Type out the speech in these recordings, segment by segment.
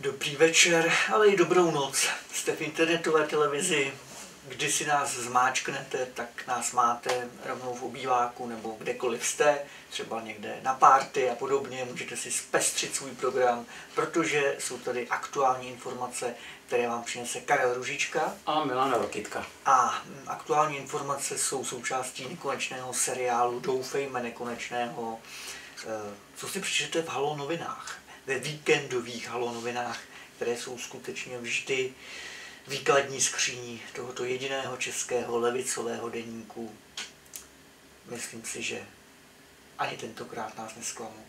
Dobrý večer, ale i dobrou noc. Jste v internetové televizi, když si nás zmáčknete, tak nás máte rovnou v obýváku nebo kdekoliv jste, třeba někde na párty a podobně. Můžete si zpestřit svůj program, protože jsou tady aktuální informace, které vám přinese Karel Růžička a Milan Rokytka. A aktuální informace jsou součástí nekonečného seriálu, doufejme nekonečného, co si přečtete v Halo novinách, ve víkendových Halo novinách, které jsou skutečně vždy výkladní skříní tohoto jediného českého levicového deníku. Myslím si, že ani tentokrát nás nesklamou.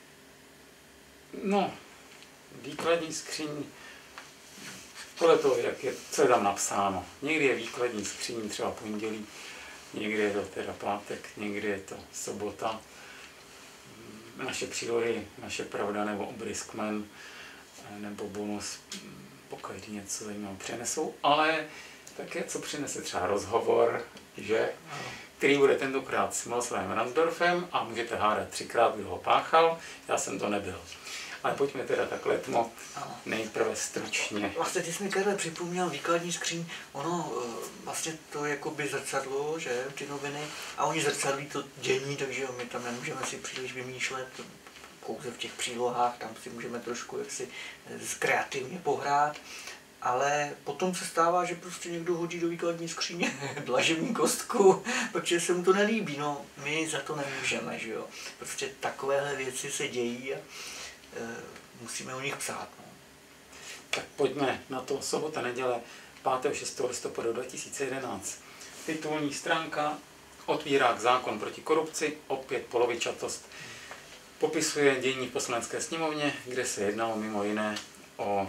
No, výkladní skříň, podle toho, co je tam napsáno. Někdy je výkladní skříň třeba pondělí, někdy je to teda pátek, někdy je to sobota. Naše přílohy, naše pravda nebo obriskmen nebo bonus pokud něco zajímavého přinesou, ale také co přinese třeba rozhovor, že, který bude tentokrát s Miloslavem Ransdorfem a můžete hádat 3krát, kdo ho páchal, já jsem to nebyl. Ale pojďme teda tak letmo, nejprve stručně. Vlastně ty jsi mi Karle připomněl výkladní skříň, ono vlastně to je jakoby zrcadlo, že, ty noviny, a oni zrcadlí to dění, takže my tam nemůžeme si příliš vymýšlet, pouze v těch přílohách, tam si můžeme trošku jaksi kreativně pohrát, ale potom se stává, že prostě někdo hodí do výkladní skříně dlažební kostku, protože se mu to nelíbí, no my za to nemůžeme, že jo, prostě takovéhle věci se dějí a musíme o nich psát. No. Tak pojďme na to. Sobota, neděle, 5. 6. listopadu 2011. Titulní stránka otvírák zákon proti korupci, opět polovičatost. Popisuje dění v Poslanecké sněmovně, kde se jednalo mimo jiné o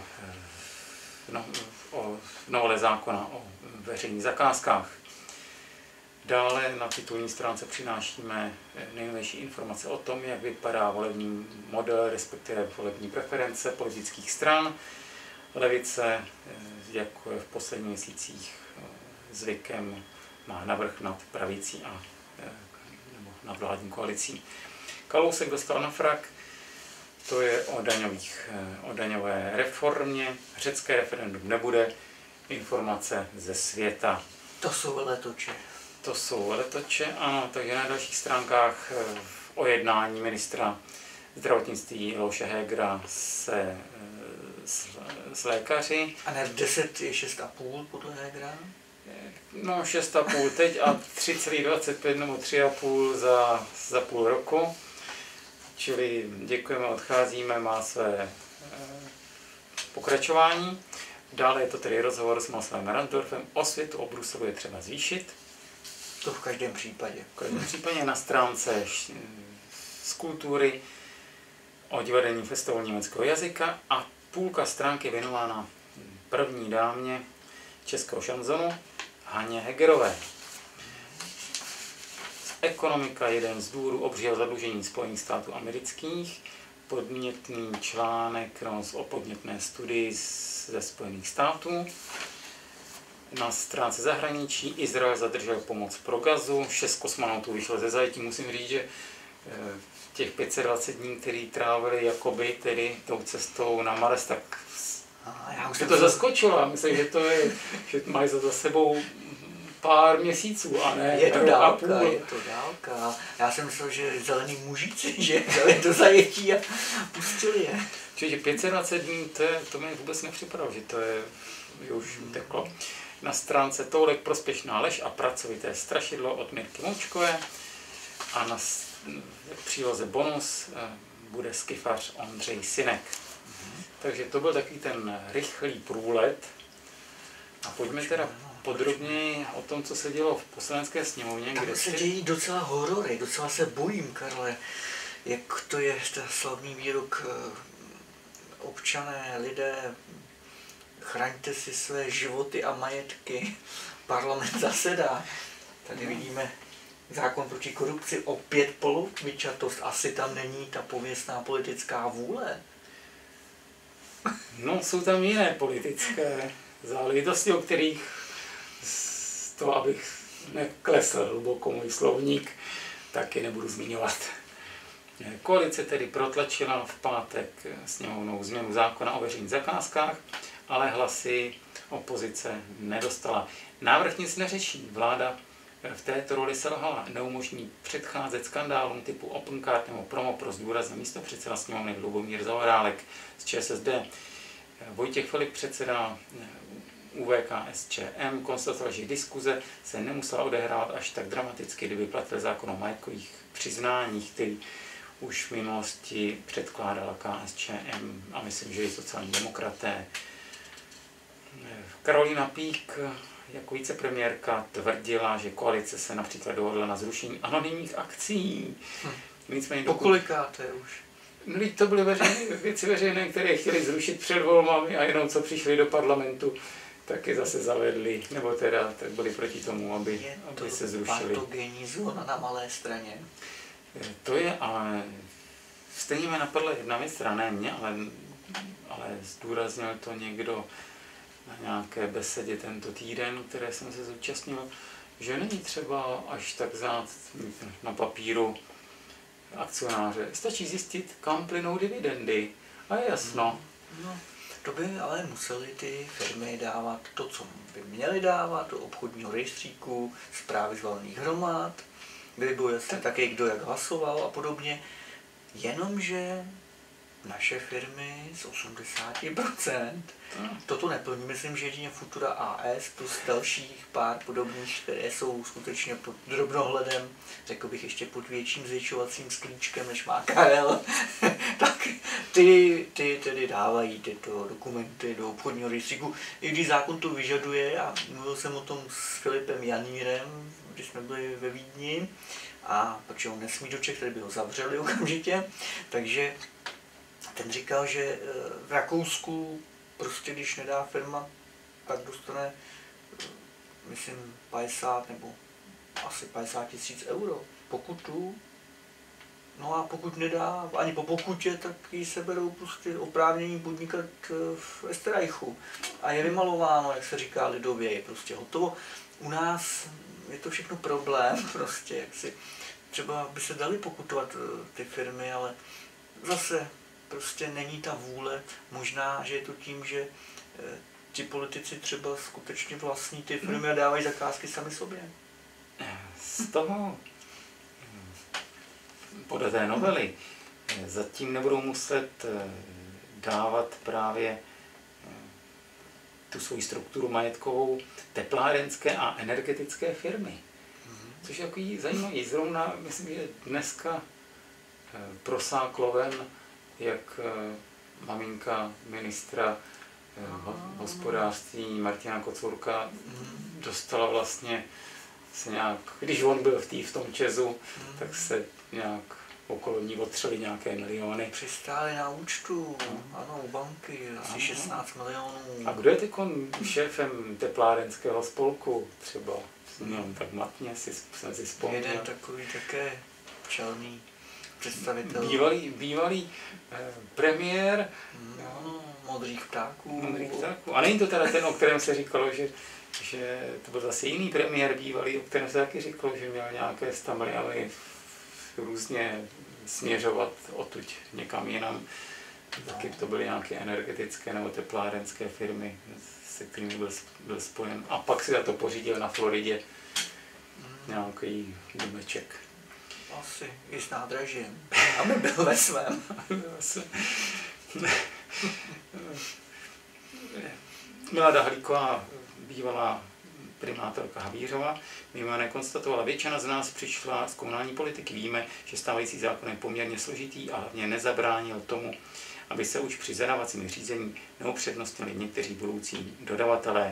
novele zákona o veřejných zakázkách. Dále na titulní stránce přinášíme nejnovější informace o tom, jak vypadá volební model, respektive volební preference politických stran. Levice, jako je v posledních měsících zvykem, má navrch nad pravicí a nebo nad vládní koalicí. Kalousek dostal na frak, to je o daňové reformě. Řecké referendum nebude, informace ze světa. To jsou veletoče. To jsou veletoče, ano, takže na dalších stránkách o jednání ministra zdravotnictví Leoše Hegera s lékaři. A ne v 10 je 6,5 podle Hegera? No 6,5 teď a 3,25 nebo 3,5 za půl roku. Čili děkujeme, odcházíme, má své pokračování. Dále je to tedy rozhovor s Miloslavem Ransdorfem. Osvětu o Bruselu je třeba zvýšit. To v každém případě. V každém případě na stránce z kultury o divadelním festivalu německého jazyka a půlka stránky věnována první dámě českého šanzonu Haně Hegerové. Ekonomika, jeden z důvodů obřího zadlužení Spojených států amerických, podnětný článek o podnětné studii ze Spojených států. Na stránce zahraničí Izrael zadržel pomoc pro Gazu, 6 kosmonautů vyšlo ze zajetí. Musím říct, že těch 520 dní, který trávili jakoby tedy tou cestou na Mars, tak já už se to zaskočilo. Já myslím, že mají za sebou pár měsíců, a ne je to dálka, je to dálka. Já jsem myslel, že zelení mužíci, že dali do zajetí a pustili je. Čiže 520 dní, to mi vůbec nepřipadalo, že to je už uteklo. Na stránce Toulek prospěšná lež a pracovité strašidlo od Mirky Moučkové a na příloze bonus bude skifař Ondřej Synek. Takže to byl takový ten rychlý průlet a pojďme teda podrobněji o tom, co se dělo v Poslanecké sněmovně. Kde se dějí docela horory, docela se bojím, Karle, jak to je ten slavný výrok občané, lidé, chraňte si své životy a majetky, parlament zasedá. Tady vidíme zákon proti korupci, opět polovičatost, asi tam není ta pověstná politická vůle. No, jsou tam jiné politické záležitosti, o kterých to, abych neklesl hluboko můj slovník, taky nebudu zmiňovat. Koalice tedy protlačila v pátek sněmovnou změnu zákona o veřejných zakázkách, ale hlasy opozice nedostala. Návrh nic neřeší. Vláda v této roli selhala, neumožní předcházet skandálům typu Opencard nebo Promopro, zdůraznil místopředseda sněmovny Lubomír Zaorálek z ČSSD. Vojtěch Filip, předseda ÚVKSČM, konstatoval, že diskuze se nemusela odehrávat až tak dramaticky, kdyby platil zákon o majetkových přiznáních, který už v minulosti předkládala KSČM a myslím, že i sociální demokraté. Karolína Pík jako vicepremiérka tvrdila, že koalice se například dohodla na zrušení anonymních akcí. Nicméně Pokolikáte už? No, to byly věci veřejné, které chtěli zrušit před volbami a jenom co přišli do parlamentu, tak je zase zavedli, nebo teda tak byli proti tomu, aby se zrušili. Je to patogenní zóna na malé straně. To je, ale stejně mě napadla jedna věc, která ne mě, ale zdůraznil to někdo na nějaké besedě tento týden, které jsem se zúčastnil, že není třeba až tak znát na papíru akcionáře. Stačí zjistit, kam plynou dividendy. A je jasno. No, to by ale museli ty firmy dávat to, co by měly dávat, do obchodního rejstříku, zprávy z valných hromad, by bylo jasné také, kdo jak hlasoval a podobně. Jenomže naše firmy z 80% toto neplní. Myslím, že jedině Futura AS plus dalších pár podobných, které jsou skutečně pod drobnohledem, řekl bych ještě pod větším zvětšovacím sklíčkem, než má Karel, tak ty tedy dávají tyto dokumenty do obchodního rejstříku. I když zákon to vyžaduje, a mluvil jsem o tom s Filipem Janírem, když jsme byli ve Vídni, a protože on nesmí do Čech, tady by ho zavřeli okamžitě, takže ten říkal, že v Rakousku prostě když nedá firma, tak dostane, myslím, 50 nebo asi 50 000 euro pokutu. No a pokud nedá, ani po pokutě, tak jí seberou prostě oprávnění podnikat v Österreichu. A je vymalováno, jak se říká lidově, je prostě hotovo. U nás je to všechno problém, prostě, jak si třeba by se dali pokutovat ty firmy, ale zase prostě není ta vůle. Možná, že je to tím, že ti politici třeba skutečně vlastní ty firmy a dávají zakázky sami sobě. Z toho, podle té novely, zatím nebudou muset dávat právě tu svoji strukturu majetkovou teplárenské a energetické firmy. Což je takový zajímavý. Zrovna, myslím, že dneska prosáklo ven, jak maminka ministra hospodářství Martina Kocourka dostala vlastně se nějak, když on byl v tom Česu, tak se nějak okolo ní otřeli nějaké miliony. Přistáli na účtu, ano, u banky, asi 16 milionů. A kdo je teď šéfem teplárenského spolku třeba? Tak matně jsem si vzpomněl. Jeden takový také čelný představitel. Bývalý premiér. Modrých ptáků. A není to teda ten, o kterém se říkalo, že to byl zase jiný premiér bývalý, o kterém se taky říkalo, že měl nějaké 100 miliony různě směřovat odtud někam jinam. Taky to byly nějaké energetické nebo teplárenské firmy, se kterými byl spojen. A pak si za to pořídil na Floridě nějaký domeček. Asi i s nádražím, aby byl ve svém. Milada Halíková, bývalá primátorka Havířova, mimo jiné konstatovala, většina z nás přišla z komunální politiky. Víme, že stávající zákon je poměrně složitý a hlavně nezabránil tomu, aby se už při zadávacím řízení neupřednostnili někteří budoucí dodavatelé.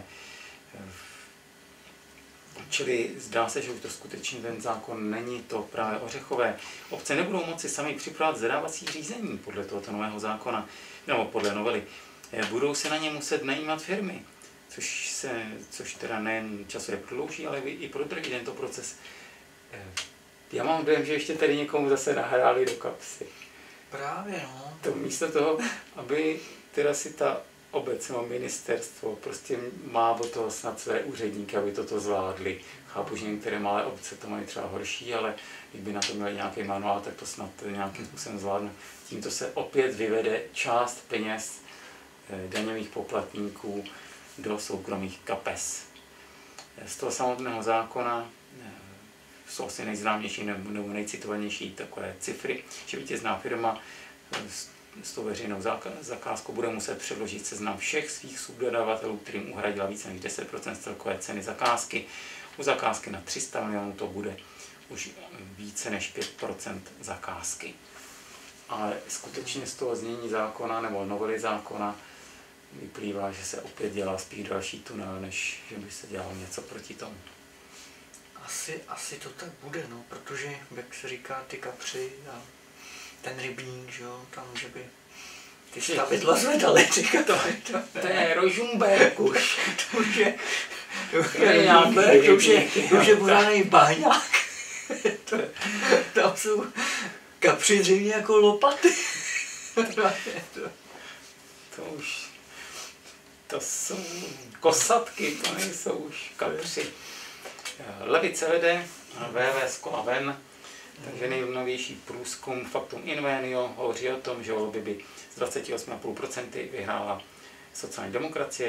Čili zdá se, že už to skutečně ten zákon není to právě ořechové. Obce nebudou moci sami připravovat zadávací řízení podle tohoto nového zákona, nebo podle novely. Budou se na ně muset najímat firmy, což teda nejen časově prodlouží, ale i prodrží tento proces. Já mám dojem, že ještě tady někomu zase nahráli do kapsy. Právě, no. To místo toho, aby teda si ta obec nebo ministerstvo prostě má o toho snad své úředníky, aby toto zvládli. Chápu, že některé malé obce to mají třeba horší, ale kdyby na to měli nějaký manuál, tak to snad nějakým způsobem zvládnu. Tímto se opět vyvede část peněz daňových poplatníků do soukromých kapes. Z toho samotného zákona jsou asi nejznámější nebo nejcitovanější takové cifry, že vítězná firma s tou veřejnou zakázkou bude muset předložit seznam všech svých subdodavatelů, kterým uhradila více než 10% z celkové ceny zakázky. U zakázky na 300 milionů to bude už více než 5% zakázky. Ale skutečně z toho znění zákona nebo novely zákona vyplývá, že se opět dělá spíš další tunel, než že by se dělalo něco proti tomu. Asi to tak bude, no, protože, jak se říká, ty kapři a ten rybník, že jo, tam, že by ty stavidla zvedaly, ty kapři. To je Rožumberk už. To už je Rožumberk, to už je pořádnej bahňák. Tam jsou kapři zřejmě jako lopaty. To jsou kosatky, to nejsou už kapři. Levice vede, VV z kola ven, takže nejnovější průzkum Faktum Invenio hovoří o tom, že volby by z 28,5% vyhrála sociální demokracie,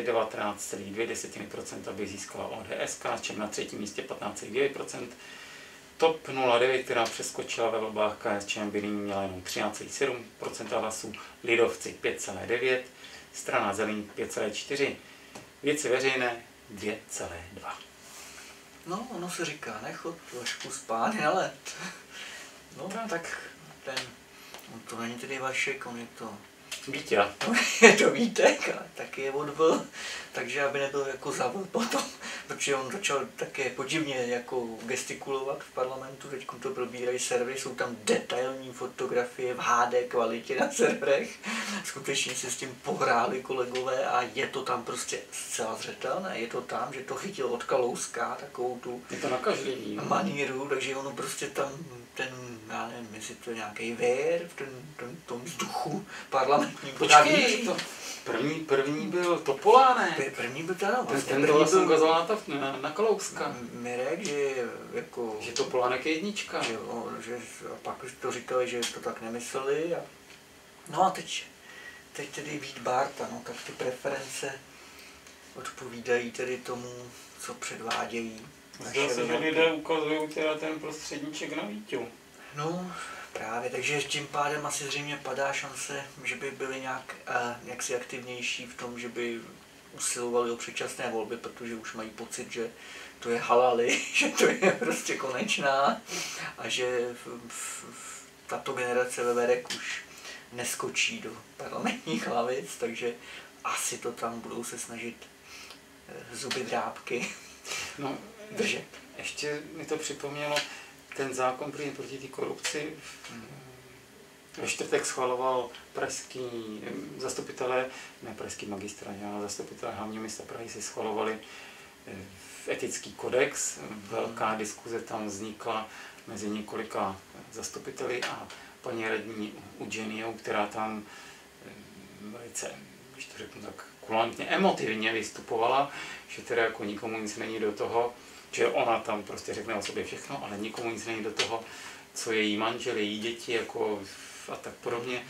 19,2% by získala ODS, KSČM na třetím místě 15,9%, TOP 09, která přeskočila ve volbách KSČM, by nyní měla jenom 13,7% hlasů, Lidovci 5,9%, Strana Zelených 5,4%, Věci veřejné 2,2%. No, ono se říká, nechod trošku spát na led. No, tak to není tedy Vašek, on je to Vítěz. Je to Vítek, ale taky je odvl, takže aby nebyl jako zavl potom, protože on začal také podivně jako gestikulovat v parlamentu, teď to probírají servery, jsou tam detailní fotografie v HD kvalitě na serverech, skutečně si s tím pohráli kolegové a je to tam prostě zcela zřetelné, je to tam, že to chytil od Kalouska, takovou tu je to nakažlivý, maníru, takže ono prostě tam já nevím, jestli to je nějaký vér v tom vzduchu parlamentní. Počkej, to první byl Topolánek. První byl ten to jsem ukazoval na Kalouska. Mirek, že jako... Že Topolánek je jednička. Že a pak už to říkali, že to tak nemysleli. No a teď tedy Vít Bárta, no tak ty preference odpovídají tedy tomu, co předvádějí. Zdá se, že lidé ukazují teda ten prostředníček na Víťu. No, právě, takže tím pádem asi zřejmě padá šance, že by byli nějak jaksi aktivnější v tom, že by usilovali o předčasné volby, protože už mají pocit, že to je halali, že to je prostě konečná a že tato generace veverek už neskočí do parlamentních hlavic, takže asi to tam budou se snažit zuby drápky držet. Ještě mi to připomnělo, ten zákon proti té korupci ve čtvrtek schvaloval pražský zastupitelé, ne pražský magistrát, ale zastupitelé hlavního města Prahy si schvalovali etický kodex. Velká diskuze tam vznikla mezi několika zastupiteli a paní radní Udženijou, která tam velice, když to řeknu tak kulantně, emotivně vystupovala, že teda jako nikomu nic není do toho, že ona tam prostě řekne o sobě všechno, ale nikomu nic není do toho, co její manžel, její děti jako a tak podobně.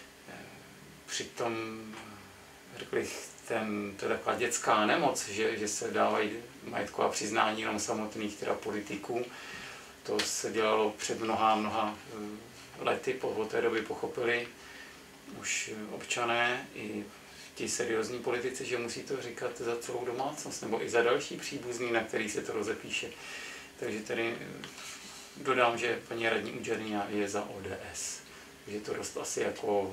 Přitom, řekl bych, to je taková dětská nemoc, že se dávají majetková přiznání jenom samotných teda politiků. To se dělalo před mnoha lety, od té doby pochopili už občané i ti seriózní politici, že musí to říkat za celou domácnost nebo i za další příbuzný, na který se to rozepíše. Takže tady dodám, že paní radní Udženija je za ODS. Takže to dost asi jako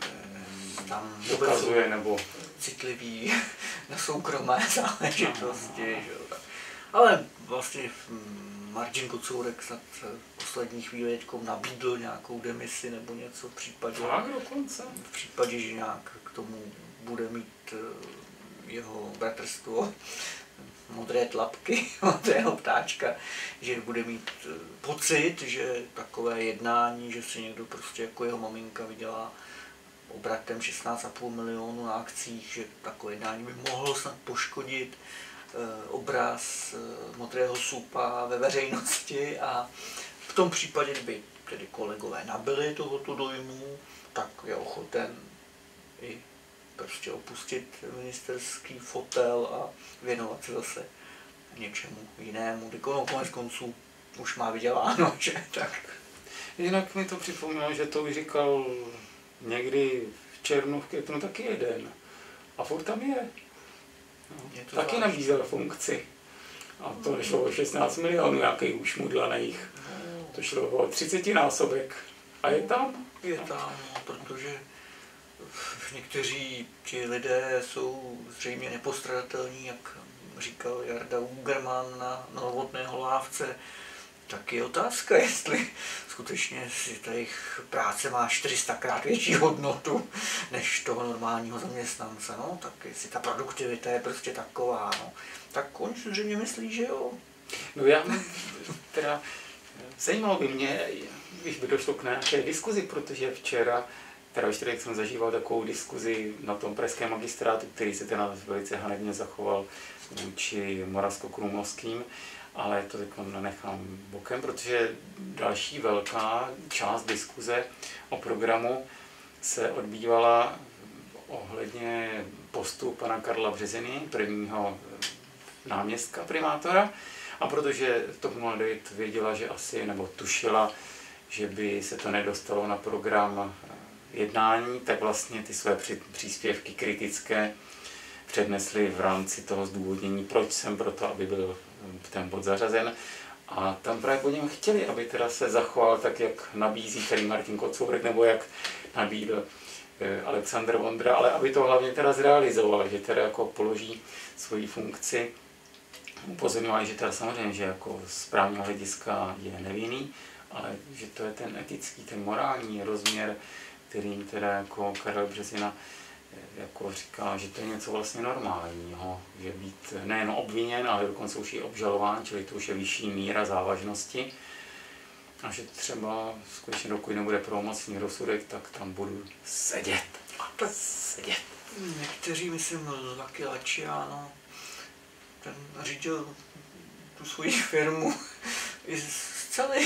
tam dokazuje nebo citlivý na soukromé záležitosti. Ale vlastně Martin Kocourek snad v poslední chvíli nabídl nějakou demisi nebo něco v případě, že nějak k tomu bude mít jeho bratrstvo modré tlapky, modrého ptáčka, že bude mít pocit, že takové jednání, že si někdo prostě jako jeho maminka vydělá obratem 16,5 milionu na akcích, že takové jednání by mohlo snad poškodit obraz Modrého supa ve veřejnosti a v tom případě, kdyby tedy kolegové nabyli tohoto dojmu, tak je ochoten i prostě opustit ministerský fotel a věnovat se zase něčemu jinému. Konec konců už má vyděláno, že tak. Jinak mi to připomnělo, že to už říkal někdy v červnu, v květnu taky jeden. A furt tam je. No, taky nabízel funkci. A to nešlo o 16 milionů nějakých už mudlaných. To šlo o 30násobek. A je tam? Je tam, protože někteří ti lidé jsou zřejmě nepostradatelní, jak říkal Jarda Ugerman na Novotného lávce. Tak je otázka, jestli skutečně si ta jejich práce má 400krát větší hodnotu než toho normálního zaměstnance, no, tak jestli ta produktivita je prostě taková, no, tak oni si zřejmě myslí, že jo. No já teda, zajímalo by mě, když by došlo k nějaké diskuzi, protože včera, teda ve čtvrtek jsem zažíval takovou diskuzi na tom pražském magistrátu, který se teda velice hanebně zachoval vůči Moravskokrumlovským, ale to teď nenechám bokem, protože další velká část diskuze o programu se odbývala ohledně postu pana Karla Březiny, prvního náměstka primátora, a protože TOP 09 věděla, že asi, nebo tušila, že by se to nedostalo na program jednání, tak vlastně ty své příspěvky kritické přednesli v rámci toho zdůvodnění, proč jsem proto, aby byl ten bod zařazen. A tam právě po něm chtěli, aby teda se zachoval tak, jak nabízí tady Martin Kocourek, nebo jak nabídl Alexandr Vondra, ale aby to hlavně teda zrealizoval, že teda jako položí svoji funkci. Upozorňovali, že teda samozřejmě, že jako z právního hlediska je nevinný, ale že to je ten etický, ten morální rozměr, kterým teda jako Karel Březina jako říká, že to je něco vlastně normálního, že být nejen obviněn, ale dokonce už i obžalován, čili to už je vyšší míra závažnosti. A že třeba skutečně dokud nebude pravomocný rozsudek, tak tam budu sedět. A to sedět. Někteří, myslím, Lucky Luciano, ten řídil tu svoji firmu i z celé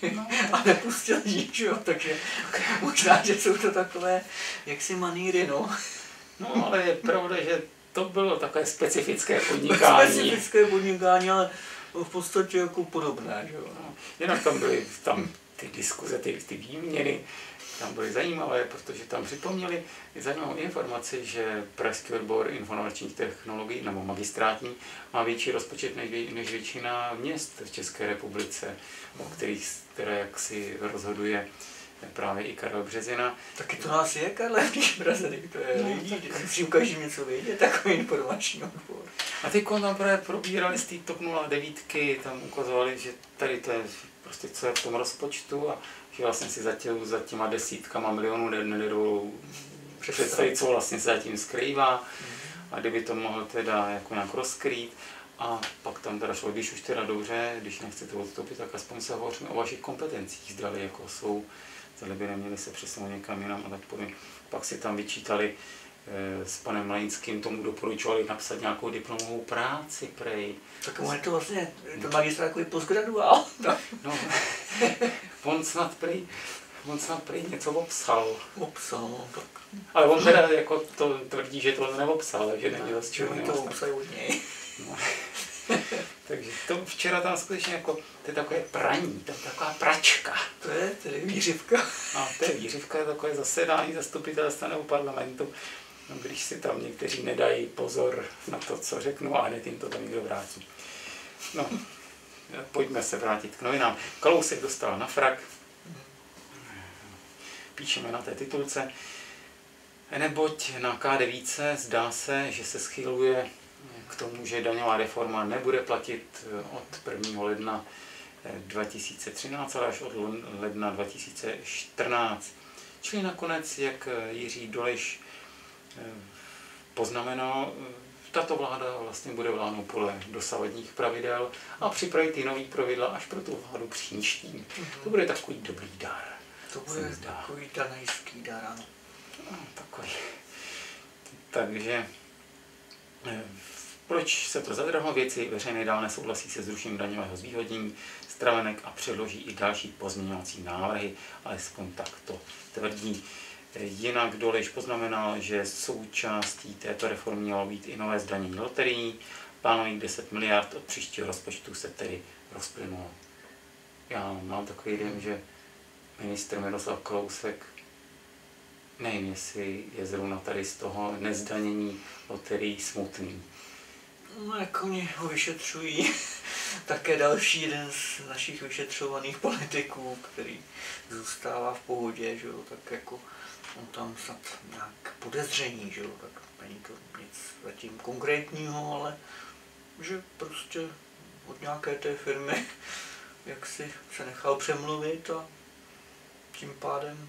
a nepustil nič, jo, takže možná, že jsou to takové jaksi maníry, no. No, ale je pravda, že to bylo takové specifické podnikání. Specifické podnikání, ale v podstatě jako podobné, že jo. No, jinak tam byly ty diskuze, ty výměny, tam byly zajímavé, protože tam připomněli zajímavou informaci, že pražský odbor informačních technologií nebo magistrátní má větší rozpočet než většina měst v České republice, o kterých teda jaksi rozhoduje právě i Karel Březina. Taky to nás je, Karle, když Březiny, to je lidí, musím každý něco vědět, takový informační odbor. A teď tam právě probírali z té TOP 09, tam ukazovali, že tady to je prostě co je v tom rozpočtu a že vlastně si za těma desítkama milionů nedovolou představit, co vlastně se zatím skrývá a kdyby to mohl teda jako nějak rozkrýt. A pak tam teda šlo, když už teda dobře, když nechcete odstoupit, tak aspoň se hovoříme o vašich kompetencích, zdali jako jsou, zdali by neměli se přesunout někam jinam a tak podobně. Pak si tam vyčítali s panem Mlejnským, tomu doporučovali napsat nějakou diplomovou práci prej. Tak on je to vlastně, to magistrát takový postgraduál. No, on snad prý něco obsal. No, tak. Ale on teda jako to tvrdí, že to neobsal, že neměl z čeho to obsali od něj. No. Takže to včera tam skutečně jako, to je takové praní, to je taková pračka. To je tedy výřivka. A to je výřivka, je takové zasedání zastupitelstva nebo parlamentu, no, když si tam někteří nedají pozor na to, co řeknu, a hned jim to tam někdo vrátí. No, pojďme se vrátit k novinám. Kalousek dostal na frak. Píšeme na té titulce. Neboť na KD zdá se, že se schyluje k tomu, že daňová reforma nebude platit od 1. ledna 2013, ale až od ledna 2014. Čili nakonec, jak Jiří Dolejš poznamenal, tato vláda vlastně bude vládnout podle dosavadních pravidel a připraví ty nový pravidla až pro tu vládu příští. To bude takový dobrý dar. To bude takový danajský dar, ano. takový. Takže proč se to zadrahlo? Věci veřejné dál nesouhlasí se zrušením daňového zvýhodnění stravenek a předloží i další pozměňovací návrhy, alespoň tak to tvrdí. Jinak Dolejš poznamenal, že součástí této reformy mělo být i nové zdanění loterií. Plánují 10 miliard, od příštího rozpočtu se tedy rozplynulo. Já mám takový dojem, že ministr Miroslav Kalousek, nevím, jestli je zrovna tady z toho nezdanění loterií smutný. No, jak oni ho vyšetřují, také další jeden z našich vyšetřovaných politiků, který zůstává v pohodě, že jo, tak jako on tam snad nějak podezření, že jo, tak není to nic zatím konkrétního, ale že prostě od nějaké té firmy jak si se nechal přemluvit a tím pádem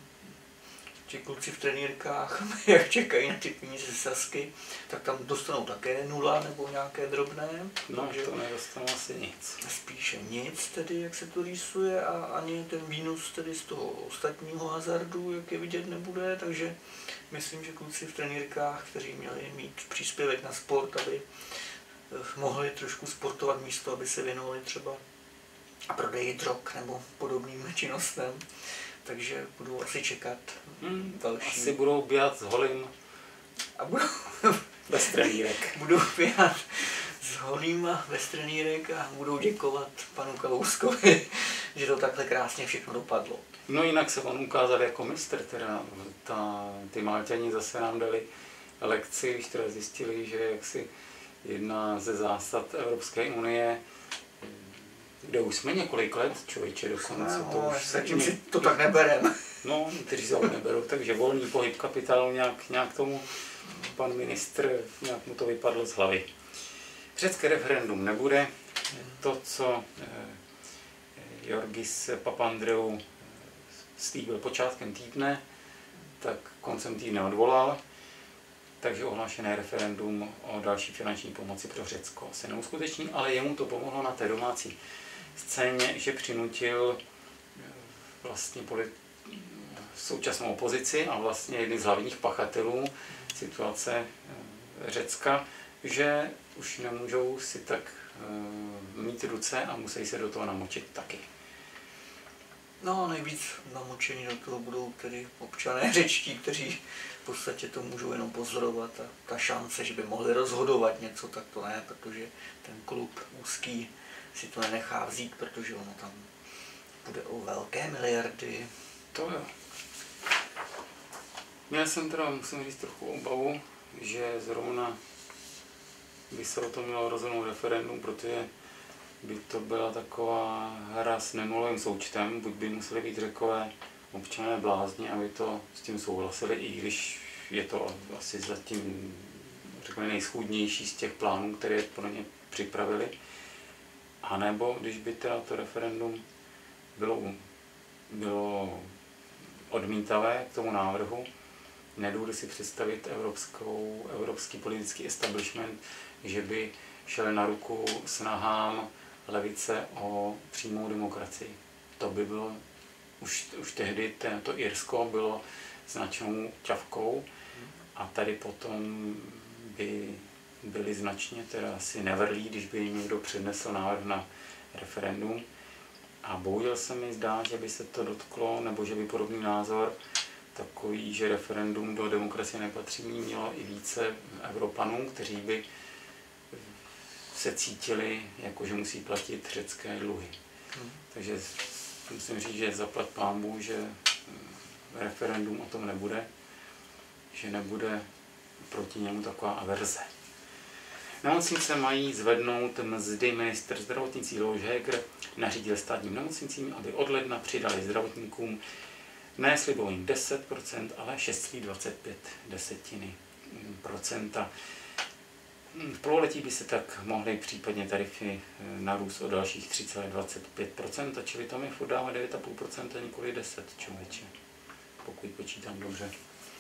ti kluci v trenýrkách, jak čekají na ty peníze z Sazky, tak tam dostanou také 0 nebo nějaké drobné. No, takže to nedostanou asi nic. Spíše nic tedy, jak se to rýsuje, a ani ten výnos tedy z toho ostatního hazardu, jak je vidět, nebude, takže myslím, že kluci v trenýrkách, kteří měli mít příspěvek na sport, aby mohli trošku sportovat místo, aby se věnovali třeba prodeji drog nebo podobným činnostem, takže budou asi čekat další. Asi budou běhat s holým a budou bez trenýrek. Budou běhat s holým a bez trenýrek a budou děkovat panu Kalouskovi, že to takhle krásně všechno dopadlo. No jinak se on ukázal jako mistr, teda ty Malťani zase nám dali lekci, když teda zjistili, že jaksi jedna ze zásad Evropské unie, kde už jsme několik let, člověče, dokonce. No, to už zatím si to tak neberem. No, kteří se ho neberou, takže volný pohyb kapitálu nějak tomu pan ministr, nějak mu to vypadlo z hlavy. Řecké referendum nebude. To, co Jorgis Papandreou slíbil počátkem týdne, tak koncem týdne odvolal. Takže ohlášené referendum o další finanční pomoci pro Řecko se neuskuteční, ale jemu to pomohlo na té domácí scéně, že přinutil vlastně současnou opozici a vlastně jedny z hlavních pachatelů situace Řecka, že už nemůžou si tak mít ruce a musí se do toho namočit taky. No, nejvíc namočení do toho budou tedy občané řečtí, kteří v podstatě to můžou jenom pozorovat, a ta šance, že by mohli rozhodovat něco, tak to ne, protože ten klub úzký si to nenechá vzít, protože ono tam bude o velké miliardy. To jo. Měl jsem teda, musím říct, trochu obavu, že zrovna by se o tom mělo rozhodnout referendum, protože by to byla taková hra s nenulovým součtem, buď by museli být Řekové občané blázni, aby to s tím souhlasili, i když je to asi zatím, řekněme, nejschůdnější z těch plánů, které pro ně připravili. A nebo když by teda to referendum bylo odmítavé k tomu návrhu, nedovedu si představit evropský politický establishment, že by šel na ruku snahám levice o přímou demokracii. To by bylo, už tehdy to Irsko bylo značnou ťavkou a tady potom by byli značně teda asi nevrlí, když by jim někdo přednesl návrh na referendum. A bohužel se mi zdá, že by se to dotklo, nebo že by podobný názor takový, že referendum do demokracie nepatří, mělo i více Evropanů, kteří by se cítili, jako že musí platit řecké dluhy. Takže musím říct, že zaplať pánbůh, že referendum o tom nebude, že nebude proti němu taková averze. Nemocnice mají zvednout mzdy. Ministr zdravotnictví Leoš Heger nařídil státním nemocnicím, aby od ledna přidali zdravotníkům ne slibovaných 10%, ale 6,25%. V pololetí by se tak mohly případně tarify narůst o dalších 3,25%, čili to mi furt dává 9,5% a nikoli 10, člověče, pokud počítám dobře.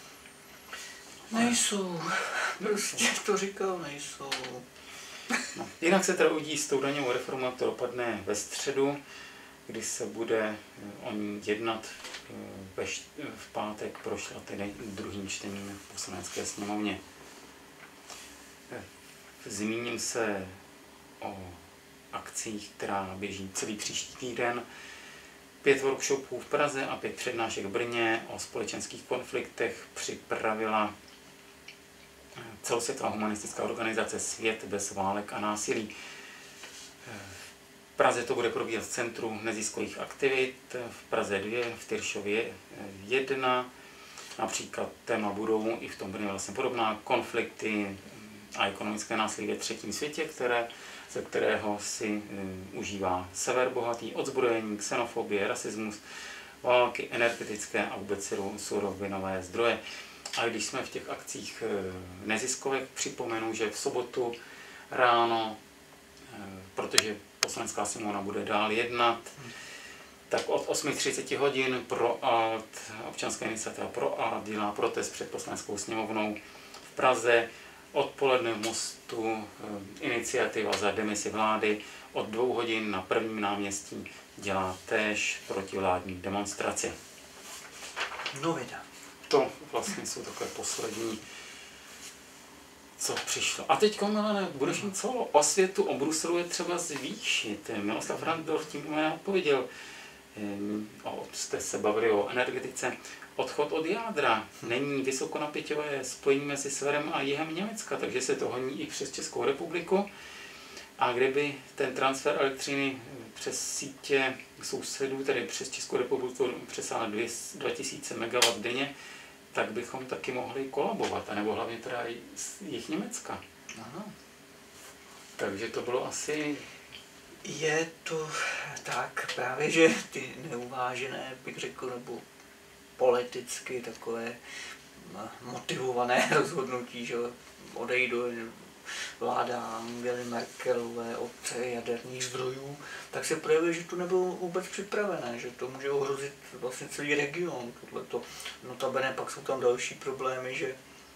Nejsou, prostě to říkal, nejsou. No. Jinak se teda uvidí s tou daňovou reformou, to dopadne ve středu, kdy se bude o ní jednat. V pátek prošla tedy druhým čtením v Poslanecké sněmovně. Zmíním se o akcích, která běží celý příští týden. 5 workshopů v Praze a 5 přednášek v Brně o společenských konfliktech připravila celosvětová humanistická organizace Svět bez válek a násilí. V Praze to bude probíhat v Centru neziskových aktivit, v Praze 2, v Tyršově 1. Například téma budou i v tom Brně vlastně podobná: konflikty a ekonomické násilí ve třetím světě, ze kterého si užívá sever bohatý, odzbrojení, xenofobie, rasismus, války, energetické a vůbec surovinové zdroje. A když jsme v těch akcích neziskovek, připomenu, že v sobotu ráno, protože Poslanecká sněmovna bude dál jednat, tak od 8:30 hodin občanská iniciativa ProArt dělá protest před Poslaneckou sněmovnou v Praze. Odpoledne v Mostu iniciativa za demisi vlády. Od 2 hodin na Prvním náměstí dělá též protivládní demonstraci. Novina. To vlastně jsou takové poslední, co přišlo. A teď, Milane, budeš mít celou osvětu o Bruselu je třeba zvýšit. Miloslav Ransdorf tím mě odpověděl. Jste se bavili o energetice. Odchod od jádra. Není vysokonapěťové spojení mezi severem a jihem Německa, takže se to honí i přes Českou republiku. A kdyby ten transfer elektřiny přes sítě sousedů, tedy přes Českou republiku, přesáhl 2000 MW denně, tak bychom taky mohli kolabovat, anebo hlavně teda i jich Německa. Ano. Takže to bylo asi... Je to tak právě, že ty neuvážené, bych řekl, nebo politicky takové motivované rozhodnutí, že odejdu vláda Angely Merkelové od jaderných zdrojů, tak se projevuje, že to nebylo vůbec připravené, že to může ohrozit vlastně celý region. Tohleto. Notabene pak jsou tam další problémy, že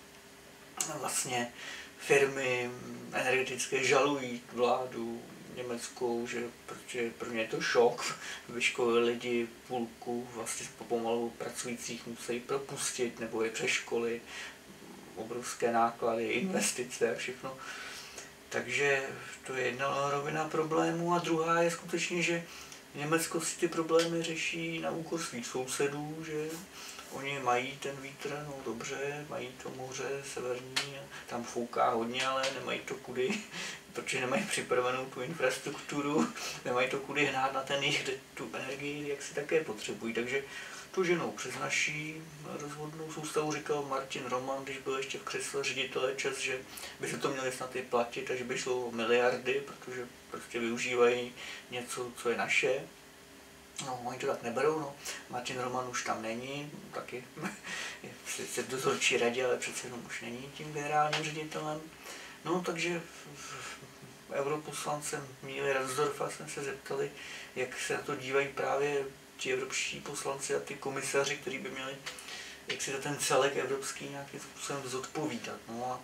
vlastně firmy energetické žalují vládu německou, že protože pro ně je to šok, vyškolili lidi půlku vlastně pomalu pracujících musí propustit nebo je přeškolit, obrovské náklady, investice a všechno. Takže to je jedna rovina problémů a druhá je skutečně, že Německo si ty problémy řeší na úkor svých sousedů, že oni mají ten vítr, no dobře, mají to moře severní, tam fouká hodně, ale nemají to kudy, protože nemají připravenou tu infrastrukturu, nemají to kudy hnát na ten jich, kde tu energii, jak si také potřebují. Takže to ženou přes naší rozvodnou soustavu, říkal Martin Roman, když byl ještě v křesle ředitele ČEZ, že by se to měli snad i platit, takže by šlo o miliardy, protože prostě využívají něco, co je naše. No, oni to tak neberou, no. Martin Roman už tam není, taky je sice v dozorčí radě, ale přece jenom už není tím generálním ředitelem. No, takže europoslancem Míly Ransdorfa jsme se zeptali, jak se na to dívají právě ti evropští poslanci a ty komisaři, kteří by měli jak si za ten celek evropský nějakým způsobem zodpovídat. No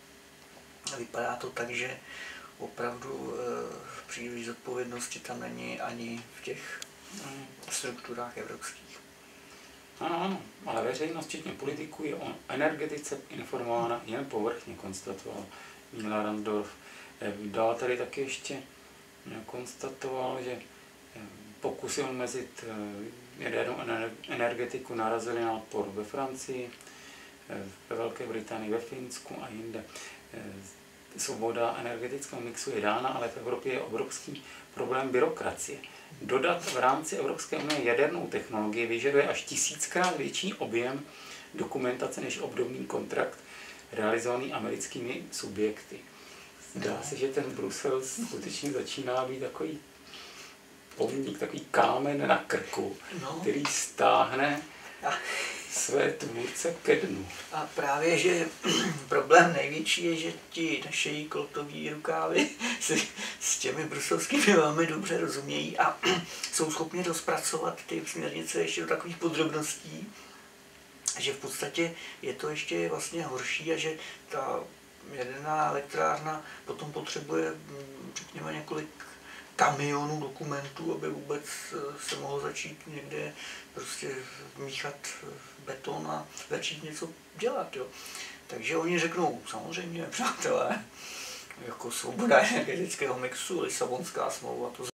a vypadá to tak, že opravdu příliš zodpovědnosti tam není ani v těch strukturách evropských. Ano, ale veřejnost, včetně politiků, je o energetice informována jen povrchně, konstatoval Míla Ransdorf. Dál tady taky ještě konstatoval, že pokusy omezit jadernou energetiku narazily na odpor ve Francii, ve Velké Británii, ve Finsku a jinde. Svoboda energetického mixu je dána, ale v Evropě je obrovský problém byrokracie. Dodat v rámci Evropské unie jadernou technologii vyžaduje až 1000krát větší objem dokumentace než obdobný kontrakt realizovaný americkými subjekty. Zdá se, že ten Brusel skutečně začíná být takový pomník, takový kámen na krku, který stáhne své tvůrce ke dnu. A právě, že problém největší je, že ti naši klotoví rukávy si s těmi bruselskými velmi dobře rozumějí a jsou schopni rozpracovat ty směrnice ještě do takových podrobností, že v podstatě je to ještě vlastně horší a že ta jaderná elektrárna potom potřebuje, řekněme, několik kamionů dokumentů, aby vůbec se mohlo začít někde prostě míchat beton a začít něco dělat. Jo. Takže oni řeknou, samozřejmě, přátelé, jako svoboda energetického mixu, Lisabonská smlouva to